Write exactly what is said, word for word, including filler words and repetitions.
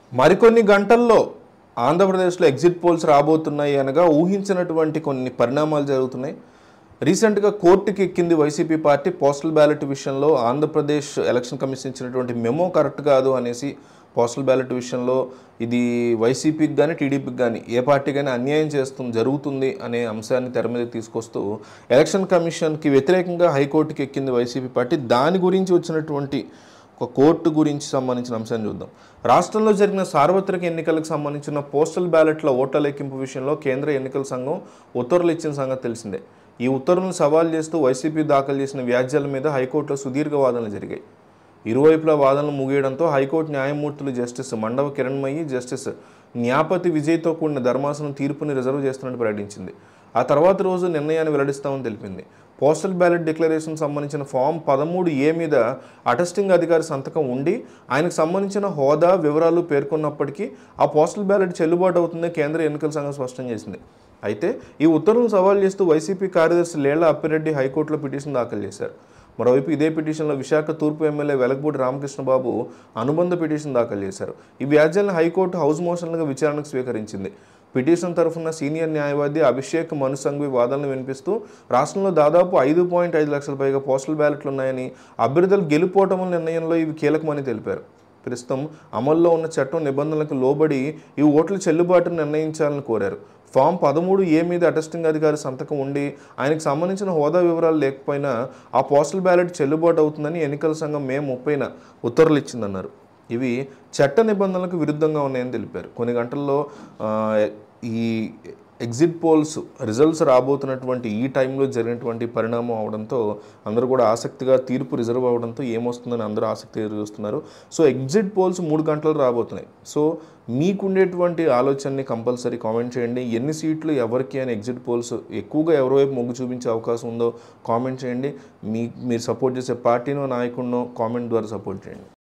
మరికొన్ని గంటల్లో ఆంధ్రప్రదేశ్లో ఎగ్జిట్ పోల్స్ రాబోతున్నాయి అనగా ఊహించినటువంటి కొన్ని పరిణామాలు జరుగుతున్నాయి. రీసెంట్గా కోర్టుకి ఎక్కింది వైసీపీ పార్టీ. పోస్టల్ బ్యాలెట్ విషయంలో ఆంధ్రప్రదేశ్ ఎలక్షన్ కమిషన్ ఇచ్చినటువంటి మెమో కరెక్ట్ కాదు అనేసి పోస్టల్ బ్యాలెట్ విషయంలో ఇది వైసీపీకి కానీ టీడీపీకి కానీ ఏ పార్టీ కానీ అన్యాయం చేస్తుంది జరుగుతుంది అనే అంశాన్ని తెర మీద తీసుకొస్తూ ఎలక్షన్ కమిషన్కి వ్యతిరేకంగా హైకోర్టుకి ఎక్కింది వైసీపీ పార్టీ. దాని గురించి వచ్చినటువంటి ఒక కోర్టు గురించి సంబంధించిన అంశాన్ని చూద్దాం. రాష్ట్రంలో జరిగిన సార్వత్రిక ఎన్నికలకు సంబంధించిన పోస్టల్ బ్యాలెట్ల ఓట్ల లెక్కింపు విషయంలో కేంద్ర ఎన్నికల సంఘం ఉత్తర్వులు ఇచ్చిన సంగతి తెలిసిందే. ఈ ఉత్తర్వులను సవాల్ చేస్తూ వైసీపీ దాఖలు చేసిన వ్యాజ్యాల మీద హైకోర్టులో సుదీర్ఘ వాదనలు జరిగాయి. ఇరువైపుల వాదనలు ముగియడంతో హైకోర్టు న్యాయమూర్తులు జస్టిస్ మండవ కిరణ్మయి, జస్టిస్ న్యాపతి విజయ్తో కూడిన ధర్మాసనం తీర్పుని రిజర్వ్ చేస్తున్నట్టు ప్రకటించింది. ఆ తర్వాత రోజు నిర్ణయాన్ని వెల్లడిస్తామని తెలిపింది. పోస్టల్ బ్యాలెట్ డిక్లరేషన్ సంబంధించిన ఫామ్ పదమూడు ఏ మీద అటెస్టింగ్ అధికారి సంతకం ఉండి ఆయనకు సంబంధించిన హోదా వివరాలు పేర్కొన్నప్పటికీ ఆ పోస్టల్ బ్యాలెట్ చెల్లుబాటు అవుతుందని కేంద్ర ఎన్నికల సంఘం స్పష్టం చేసింది. అయితే ఈ ఉత్తర్వులను సవాల్ చేస్తూ వైసీపీ కార్యదర్శి లేళ్ల అప్పిరెడ్డి హైకోర్టులో పిటిషన్ దాఖలు చేశారు. మరోవైపు ఇదే పిటిషన్లో విశాఖ తూర్పు ఎమ్మెల్యే వెలగపూడి రామకృష్ణబాబు అనుబంధ పిటిషన్ దాఖలు చేశారు. ఈ వ్యాజ్యాలను హైకోర్టు హౌస్ మోషన్లుగా విచారణకు స్వీకరించింది. పిటిషన్ తరఫున సీనియర్ న్యాయవాది అభిషేక్ మను సంఘవి వాదనలు వినిపిస్తూ రాష్ట్రంలో దాదాపు ఐదు పాయింట్ ఐదు లక్షల పైగా పోస్టల్ బ్యాలెట్లు ఉన్నాయని, అభ్యర్థులు గెలుపోవటం నిర్ణయంలో ఇవి కీలకమని తెలిపారు. ప్రస్తుతం అమల్లో ఉన్న చట్టం నిబంధనలకు లోబడి ఈ ఓట్ల చెల్లుబాటును నిర్ణయించాలని కోరారు. ఫామ్ పదమూడు ఏ మీద అటెస్టింగ్ అధికారి సంతకం ఉండి ఆయనకు సంబంధించిన హోదా వివరాలు లేకపోయినా ఆ పోస్టల్ బ్యాలెట్ చెల్లుబాటు అవుతుందని ఎన్నికల సంఘం మే ముప్పైన ఉత్తర్వులు ఇచ్చిందన్నారు. ఇవి చట్ట నిబంధనలకు విరుద్ధంగా ఉన్నాయని తెలిపారు. కొన్ని గంటల్లో ఈ ఎగ్జిట్ పోల్స్ రిజల్ట్స్ రాబోతున్నటువంటి ఈ టైంలో జరిగినటువంటి పరిణామం అవడంతో అందరూ కూడా ఆసక్తిగా తీర్పు రిజర్వ్ అవడంతో ఏమొస్తుందని అందరూ ఆసక్తిగా చూస్తున్నారు. సో ఎగ్జిట్ పోల్స్ మూడు గంటలు రాబోతున్నాయి. సో మీకుండేటువంటి ఆలోచనని కంపల్సరీ కామెంట్ చేయండి. ఎన్ని సీట్లు ఎవరికి అని ఎగ్జిట్ పోల్స్ ఎక్కువగా ఎవరి వైపు మొగ్గు చూపించే అవకాశం ఉందో కామెంట్ చేయండి. మీ మీరు సపోర్ట్ చేసే పార్టీనో నాయకుడినో కామెంట్ ద్వారా సపోర్ట్ చేయండి.